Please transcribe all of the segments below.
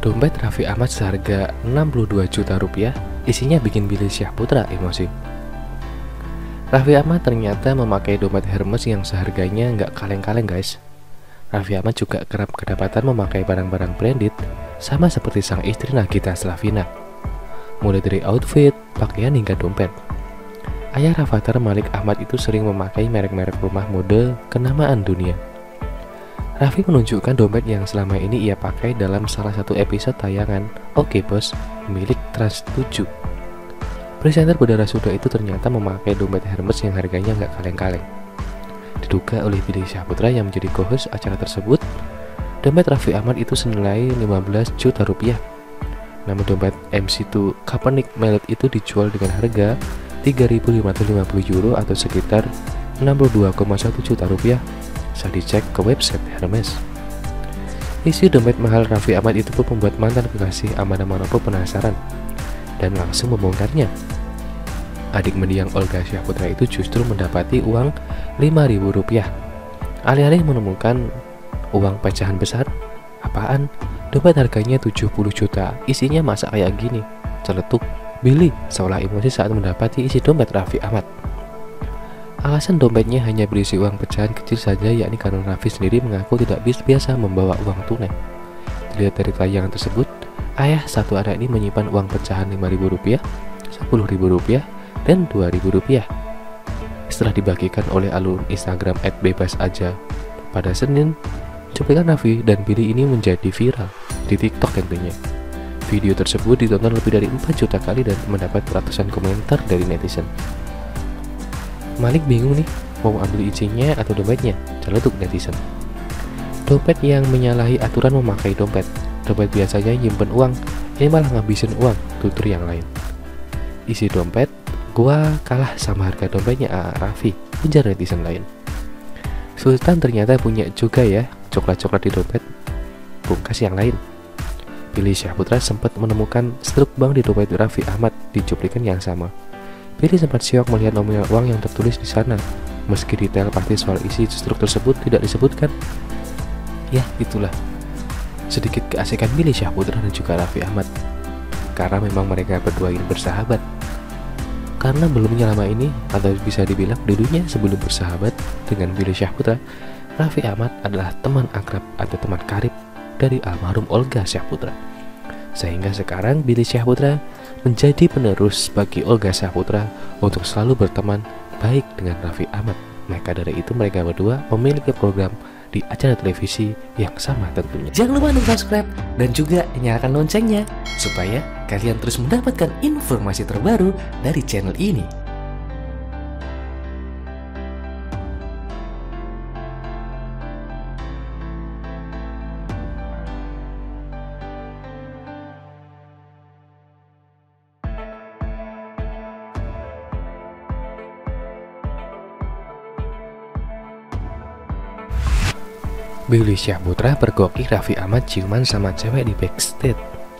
Dompet Raffi Ahmad seharga 62 juta rupiah isinya bikin Billy Syahputra emosi. Raffi Ahmad ternyata memakai dompet Hermes yang seharganya nggak kaleng-kaleng guys. Raffi Ahmad juga kerap kedapatan memakai barang-barang branded sama seperti sang istri Nagita Slavina. Mulai dari outfit, pakaian hingga dompet. Ayah Rafathar Malik Ahmad itu sering memakai merek-merek rumah mode kenamaan dunia. Raffi menunjukkan dompet yang selama ini ia pakai dalam salah satu episode tayangan Oke Bos milik Trans 7. Presenter berdarah Sunda itu ternyata memakai dompet Hermes yang harganya nggak kaleng-kaleng. Diduga oleh Billy Syahputra yang menjadi co-host acara tersebut, dompet Raffi Ahmad itu senilai 15 juta rupiah. Namun dompet MC2 Kaepernick Mallet itu dijual dengan harga 3.550 euro atau sekitar 62,1 juta rupiah saat dicek ke website Hermes. Isi dompet mahal Raffi Ahmad itu pun membuat mantan kekasih Amanda Manopo penasaran dan langsung membongkarnya. Adik mendiang Olga Syahputra itu justru mendapati uang 5.000 rupiah. Alih-alih menemukan uang pecahan besar, apaan? Dompet harganya 70 juta, isinya masa kayak gini? Celetuk Billy seolah emosi saat mendapati isi dompet Raffi Ahmad. Alasan dompetnya hanya berisi uang pecahan kecil saja, yakni karena Raffi sendiri mengaku tidak biasa membawa uang tunai. Dilihat dari tayangan tersebut, ayah satu anak ini menyimpan uang pecahan 5.000 rupiah, 10.000 rupiah, dan 2.000 rupiah. Setelah dibagikan oleh akun Instagram @bebasaja pada Senin, cuplikan Raffi dan Billy ini menjadi viral di TikTok tentunya. Video tersebut ditonton lebih dari 4 juta kali dan mendapat ratusan komentar dari netizen. Malik bingung nih, mau ambil isinya atau dompetnya? Celetuk netizen. Dompet yang menyalahi aturan memakai dompet. Dompet biasanya nyimpen uang, ini malah ngabisin uang, tutur yang lain. Isi dompet, gua kalah sama harga dompetnya Raffi, ujar netizen lain. Sultan ternyata punya juga ya coklat-coklat di dompet, pungkas yang lain. Billy Syahputra sempat menemukan struk bank di dompet Raffi Ahmad di cuplikan yang sama. Billy sempat syok melihat nominal uang yang tertulis di sana, meski detail pasti soal isi struk tersebut tidak disebutkan. Ya, itulah sedikit keasikan Billy Syahputra dan juga Raffi Ahmad. Karena memang mereka berdua ini bersahabat. Karena belumnya lama ini, atau bisa dibilang dulunya sebelum bersahabat dengan Billy Syahputra, Raffi Ahmad adalah teman akrab atau teman karib dari almarhum Olga Syahputra. Sehingga sekarang Billy Syahputra menjadi penerus bagi Olga Syahputra untuk selalu berteman baik dengan Raffi Ahmad. Maka dari itu mereka berdua memiliki program di acara televisi yang sama tentunya. Jangan lupa untuk subscribe dan juga nyalakan loncengnya supaya kalian terus mendapatkan informasi terbaru dari channel ini. Billy Syahputra pergoki Raffi Ahmad ciuman sama cewek di backstage.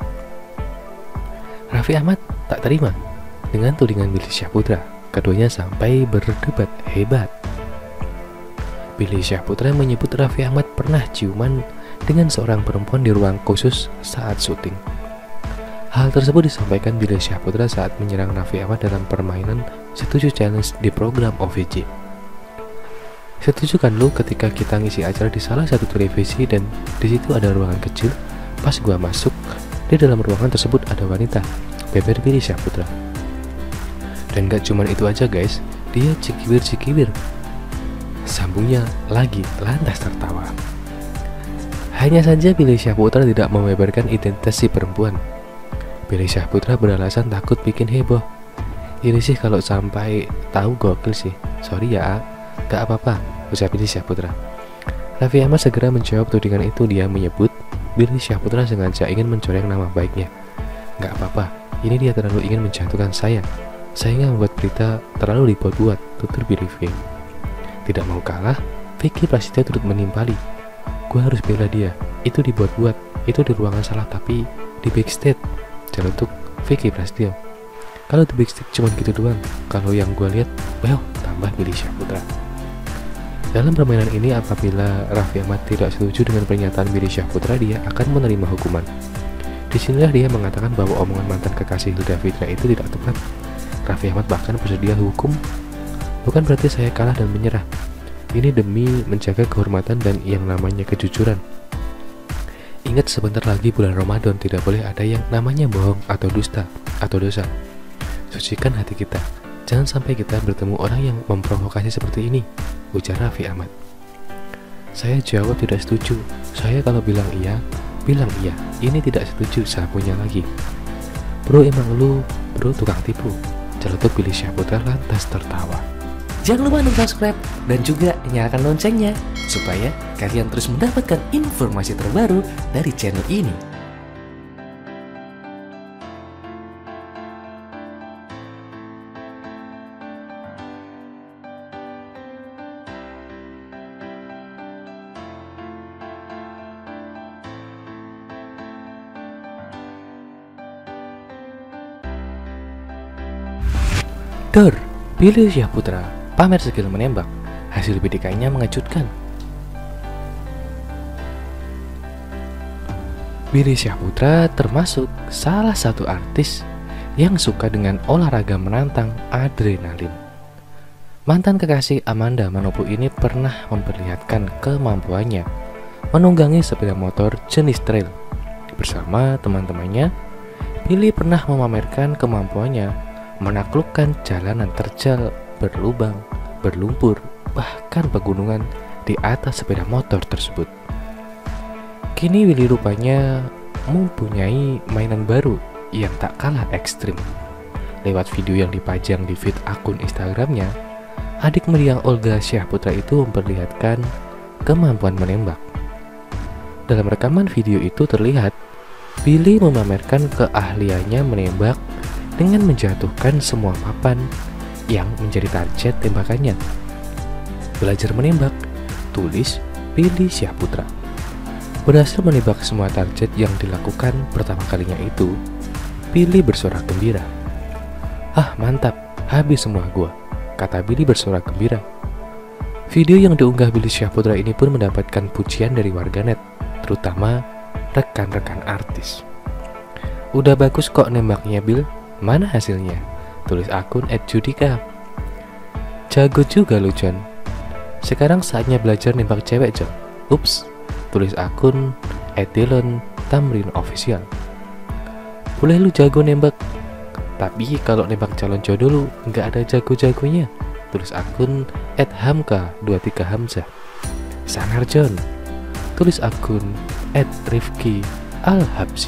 Raffi Ahmad tak terima dengan tudingan Billy Syahputra. Keduanya sampai berdebat hebat. Billy Syahputra menyebut Raffi Ahmad pernah ciuman dengan seorang perempuan di ruang khusus saat syuting. Hal tersebut disampaikan Billy Syahputra saat menyerang Raffi Ahmad dalam permainan Setuju Challenge di program OVJ. Setuju kan lu ketika kita ngisi acara di salah satu televisi dan di situ ada ruangan kecil. Pas gua masuk, di dalam ruangan tersebut ada wanita, beber Billy Syahputra. Dan gak cuman itu aja guys, dia cikibir-cikibir. Sambungnya lagi lantas tertawa. Hanya saja Billy Syahputra tidak membeberkan identitas si perempuan. Billy Syahputra beralasan takut bikin heboh. Ini sih kalau sampai tahu gokil sih. Sorry ya, gak apa-apa, ucap Billy Syahputra. Raffi Ahmad segera menjawab tudingan itu. Dia menyebut Billy Syahputra sengaja ingin mencoreng nama baiknya. Gak apa-apa, ini dia terlalu ingin menjatuhkan saya sehingga membuat berita terlalu dibuat-buat, tutur Billy V. Tidak mau kalah, Vicky Prasetyo turut menimpali. Gue harus bela dia, itu dibuat-buat, itu di ruangan salah tapi di backstage. Celetuk Vicky Prasetyo. Kalau di backstage cuma gitu doang, kalau yang gue lihat, well, tambah Billy Syahputra. Dalam permainan ini, apabila Raffi Ahmad tidak setuju dengan pernyataan Billy Syahputra, dia akan menerima hukuman. Disinilah dia mengatakan bahwa omongan mantan kekasih Hilda Fitra itu tidak tepat. Raffi Ahmad bahkan bersedia hukum. Bukan berarti saya kalah dan menyerah. Ini demi menjaga kehormatan dan yang namanya kejujuran. Ingat, sebentar lagi bulan Ramadan, tidak boleh ada yang namanya bohong atau dusta atau dosa. Sucikan hati kita. Jangan sampai kita bertemu orang yang memprovokasi seperti ini, ujar Raffi Ahmad. Saya jawab tidak setuju. Saya kalau bilang iya. Ini tidak setuju, sapunya lagi. Bro, emang lu bro tukang tipu, celetuk Billy Syahputra lantas tertawa. Jangan lupa untuk subscribe dan juga nyalakan loncengnya supaya kalian terus mendapatkan informasi terbaru dari channel ini. Billy Syahputra pamer skill menembak, hasil PDK-nya mengejutkan. Billy Syahputra termasuk salah satu artis yang suka dengan olahraga menantang adrenalin. Mantan kekasih Amanda Manopo ini pernah memperlihatkan kemampuannya menunggangi sepeda motor jenis trail. Bersama teman-temannya, Billy pernah memamerkan kemampuannya menaklukkan jalanan terjal, berlubang, berlumpur, bahkan pegunungan di atas sepeda motor tersebut. Kini Willy rupanya mempunyai mainan baru yang tak kalah ekstrim. Lewat video yang dipajang di feed akun Instagramnya, adik mendiang Olga Syahputra itu memperlihatkan kemampuan menembak. Dalam rekaman video itu terlihat Billy memamerkan keahliannya menembak dengan menjatuhkan semua papan yang menjadi target tembakannya. Belajar menembak, tulis Billy Syahputra. Berhasil menembak semua target yang dilakukan pertama kalinya itu, Billy bersorak gembira. Ah, mantap, habis semua gua, kata Billy bersorak gembira. Video yang diunggah Billy Syahputra ini pun mendapatkan pujian dari warganet, terutama rekan-rekan artis. Udah bagus kok nembaknya, Bill. Mana hasilnya? Tulis akun @judika. Jago juga lu, John. Sekarang saatnya belajar nembak cewek, John. Ups. Tulis akun @dylan_tamrin_official. Boleh lu jago nembak, tapi kalau nembak calon jodoh lu nggak ada jago-jagonya. Tulis akun @hamka23hamzah. Sangar, John. Tulis akun @rifki_alhabsi.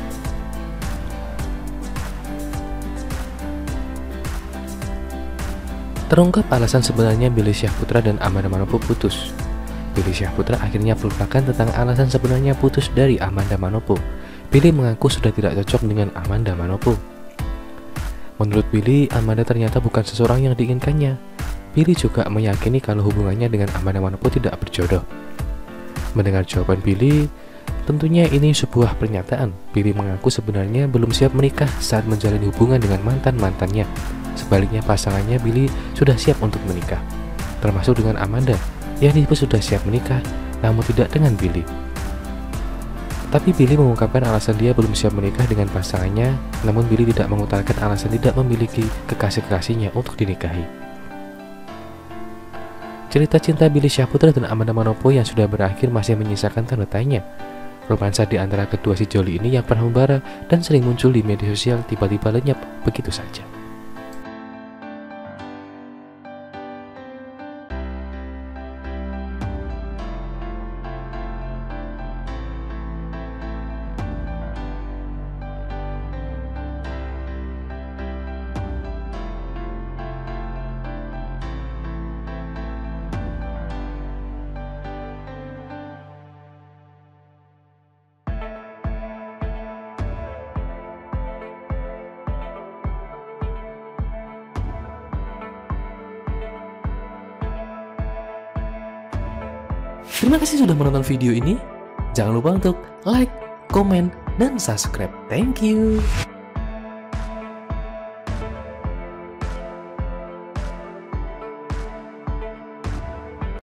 Terungkap alasan sebenarnya Billy Syahputra dan Amanda Manopo putus. Billy Syahputra akhirnya melupakan tentang alasan sebenarnya putus dari Amanda Manopo. Billy mengaku sudah tidak cocok dengan Amanda Manopo. Menurut Billy, Amanda ternyata bukan seseorang yang diinginkannya. Billy juga meyakini kalau hubungannya dengan Amanda Manopo tidak berjodoh. Mendengar jawaban Billy, tentunya ini sebuah pernyataan. Billy mengaku sebenarnya belum siap menikah saat menjalin hubungan dengan mantan-mantannya. Sebaliknya pasangannya Billy sudah siap untuk menikah, termasuk dengan Amanda yang disebut sudah siap menikah, namun tidak dengan Billy. Tapi Billy mengungkapkan alasan dia belum siap menikah dengan pasangannya, namun Billy tidak mengutarakan alasan tidak memiliki kekasih-kekasihnya untuk dinikahi. Cerita cinta Billy Syahputra dan Amanda Manopo yang sudah berakhir masih menyisakan tanda tanya. Romansa di antara kedua si joli ini yang pernah membara dan sering muncul di media sosial tiba-tiba lenyap begitu saja. Terima kasih sudah menonton video ini. Jangan lupa untuk like, komen, dan subscribe. Thank you.